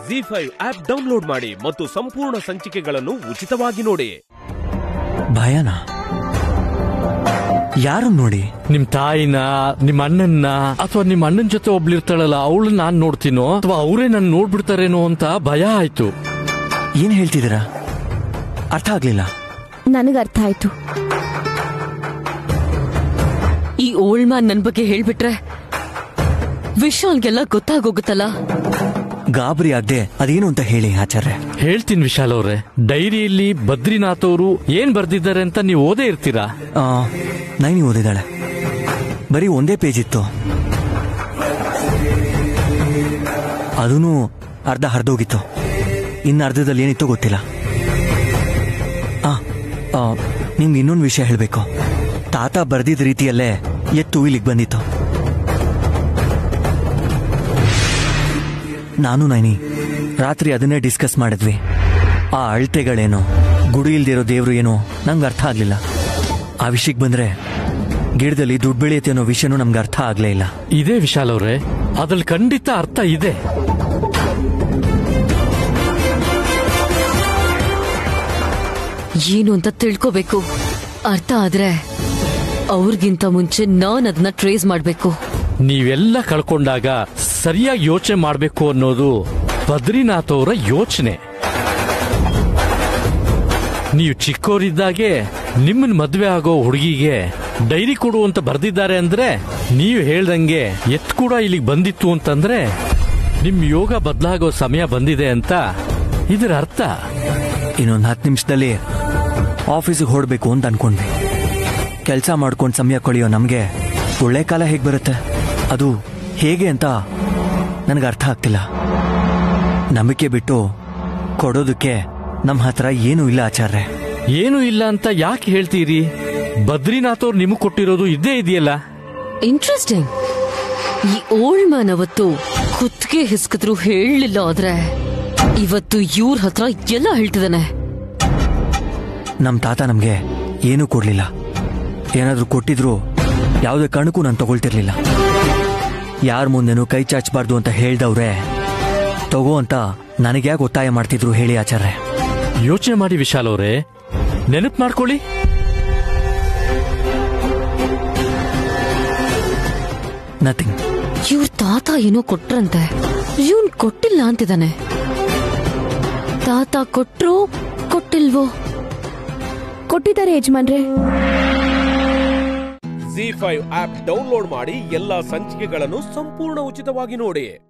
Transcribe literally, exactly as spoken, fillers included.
G five app download ಮಾಡಿ ಮತ್ತು ಸಂಪೂರ್ಣ ಸಂಚಿಕೆಗಳನ್ನು ಉಚಿತವಾಗಿ ನೋಡಿ. ಭಯನ ಯಾರು ನೋಡಿ? ನಿಮ್ ತಾಯಿನ, ನಿಮ್ ಅಣ್ಣನ್ನ, ಅಥವಾ ನಿಮ್ ಅಣ್ಣನ ಜೊತೆ ಒಬ್ಳಿರ್ತಾಳಲ್ಲ ಅವಳು ನಾನ್ ನೋಡ್ತೀನೋ ಅಥವಾ ಅವರೇ ನನ್ ನೋಡ್ಬಿಡ್ತಾರೇನೋ ಅಂತ ಭಯ ಆಯ್ತು. ಏನ್ ಹೇಳ್ತಿದ್ದೀರಾ? ಅರ್ಥ ಆಗ್ಲಿಲ್ಲ. ನನಗ ಅರ್ಥ ಆಯ್ತು. ಈ ಓಲ್ಡ್ ಮ್ಯಾನ್ ನನ್ ಬಗ್ಗೆ ಹೇಳ್ಬಿಟ್ರೆ ವಿಶಾಲ್ಗೆಲ್ಲ ಗೊತ್ತಾಗೋಗುತ್ತಲ್ಲ. ಗಾಬರಿ ಆಗದೆ ಅದೇನು ಅಂತ ಹೇಳಿ ಆಚಾರ್ಯ. ಹೇಳ್ತೀನಿ ವಿಶಾಲ್ ಅವ್ರೆ, ಡೈರಿಯಲ್ಲಿ ಬದ್ರಿನಾಥ್ ಅವರು ಏನ್ ಬರ್ದಿದ್ದಾರೆ ಅಂತ ನೀವು ಓದೇ ಇರ್ತೀರಾ. ನೈನಿ ಓದಿದಾಳೆ. ಬರೀ ಒಂದೇ ಪೇಜ್ ಇತ್ತು, ಅದೂ ಅರ್ಧ ಹರಿದೋಗಿತ್ತು. ಇನ್ನು ಅರ್ಧದಲ್ಲಿ ಏನಿತ್ತು ಗೊತ್ತಿಲ್ಲ. ಆ ನಿಮ್ಗೆ ಇನ್ನೊಂದು ವಿಷಯ ಹೇಳಬೇಕು. ತಾತ ಬರ್ದಿದ್ದ ರೀತಿಯಲ್ಲೇ ಎತ್ತು ಇಲ್ಲಿಗೆ ಬಂದಿತ್ತು. ನಾನು ನೈನಿ ರಾತ್ರಿ ಅದನ್ನೇ ಡಿಸ್ಕಸ್ ಮಾಡಿದ್ವಿ. ಆ ಅಳತೆಗಳೇನು, ಗುಡಿ ಇಲ್ದಿರೋ ದೇವ್ರು ಏನೋ ನಂಗೆ ಅರ್ಥ ಆಗ್ಲಿಲ್ಲ. ಆ ವಿಷಯಕ್ಕೆ ಬಂದ್ರೆ ಗಿಡದಲ್ಲಿ ದುಡ್ಡು ಬೆಳೆಯುತ್ತೆ ಅನ್ನೋ ವಿಷಯನೂ ನಮ್ಗೆ ಅರ್ಥ ಆಗ್ಲೇ ಇಲ್ಲ. ಇದೇ ವಿಶಾಲ್ ಅವ್ರೆ, ಅದ್ರಲ್ಲಿ ಖಂಡಿತ ಅರ್ಥ ಇದೆ. ಏನು ಅಂತ ತಿಳ್ಕೋಬೇಕು. ಅರ್ಥ ಆದ್ರೆ ಅವ್ರಿಗಿಂತ ಮುಂಚೆ ನಾನ್ ಅದನ್ನ ಟ್ರೇಸ್ ಮಾಡ್ಬೇಕು. ನೀವೆಲ್ಲ ಕಳ್ಕೊಂಡಾಗ ಸರಿಯಾಗಿ ಯೋಚನೆ ಮಾಡ್ಬೇಕು ಅನ್ನೋದು ಬದ್ರಿನಾಥ್ ಅವರ ಯೋಚನೆ. ನೀವು ಚಿಕ್ಕವರಿದ್ದಾಗೆ ನಿಮ್ಮನ್ ಮದ್ವೆ ಆಗೋ ಹುಡುಗಿಗೆ ಡೈರಿ ಕೊಡು ಅಂತ ಬರ್ದಿದ್ದಾರೆ ಅಂದ್ರೆ, ನೀವು ಹೇಳ್ದಂಗೆ ಎತ್ ಕೂಡ ಇಲ್ಲಿಗೆ ಬಂದಿತ್ತು ಅಂತಂದ್ರೆ ನಿಮ್ ಯೋಗ ಬದಲಾಗೋ ಸಮಯ ಬಂದಿದೆ ಅಂತ ಇದರ ಅರ್ಥ. ಇನ್ನೊಂದು ಹತ್ತು ನಿಮಿಷದಲ್ಲಿ ಆಫೀಸಿಗೆ ಹೊರಡ್ಬೇಕು ಅಂತ ಅನ್ಕೊಂಡ್ವಿ. ಕೆಲಸ ಮಾಡ್ಕೊಂಡು ಸಮಯ ಕಳೆಯೋ ನಮ್ಗೆ ಒಳ್ಳೆ ಕಾಲ ಹೇಗೆ ಬರುತ್ತೆ? ಅದು ಹೇಗೆ ಅಂತ ನನಗೆ ಅರ್ಥ ಆಗ್ತಿಲ್ಲ. ನಂಬಿಕೆ ಬಿಟ್ಟು ಕೊಡೋದಕ್ಕೆ ನಮ್ಮ ಹತ್ರ ಏನೂ ಇಲ್ಲ ಆಚಾರ್ಯ. ಏನು ಇಲ್ಲ ಅಂತ ಯಾಕೆ ಹೇಳ್ತೀರಿ? ಬದ್ರಿನಾಥ್ ಅವ್ರು ನಿಮಗೆ ಕೊಟ್ಟಿರೋದು ಇದ್ದೇ ಇದೆಯಲ್ಲ. ಇಂಟ್ರೆಸ್ಟಿಂಗ್. ಈ ಓಲ್ಡ್ ಮ್ಯಾನ್ ಅವತ್ತು ಕುತ್ತಿಗೆ ಹಿಸ್ಕಿದ್ರು ಹೇಳಲಿಲ್ಲ, ಆದ್ರೆ ಇವತ್ತು ಇವ್ರ ಹತ್ರ ಎಲ್ಲ ಹೇಳ್ತಿದ್ದಾನೆ. ನಮ್ಮ ತಾತ ನಮ್ಗೆ ಏನೂ ಕೊಡ್ಲಿಲ್ಲ. ಏನಾದ್ರೂ ಕೊಟ್ಟಿದ್ರು ಯಾವುದೇ ಕಾರಣಕ್ಕೂ ನಾನು ತಗೊಳ್ತಿರ್ಲಿಲ್ಲ. ಯಾರ ಮುಂದೆನೂ ಕೈ ಚಾಚಬಾರ್ದು ಅಂತ ಹೇಳ್ದವ್ರೆ ತಗೋ ಅಂತ ನನಗ್ಯಾಕೆ ಒತ್ತಾಯ ಮಾಡ್ತಿದ್ರು ಹೇಳಿ ಆಚಾರ್ಯ? ಯೋಚನೆ ಮಾಡಿ ವಿಶಾಲ್ ಅವರೇ, ನೆನಪು ಮಾಡ್ಕೊಳ್ಳಿ. ನಥಿಂಗ್. ಇವ್ರ ತಾತ ಏನೋ ಕೊಟ್ರಂತೆ, ಇವನ್ ಕೊಟ್ಟಿಲ್ಲ ಅಂತಿದ್ದಾನೆ. ತಾತ ಕೊಟ್ರು ಕೊಟ್ಟಿಲ್ವೋ? ಕೊಟ್ಟಿದ್ದಾರೆ ಯಜಮಾನ್ರೆ. ಜಿ ಫೈವ್ ಆಪ್ ಡೌನ್ಲೋಡ್ ಮಾಡಿ ಎಲ್ಲಾ ಸಂಚಿಕೆಗಳನ್ನು ಸಂಪೂರ್ಣ ಉಚಿತವಾಗಿ ನೋಡಿ.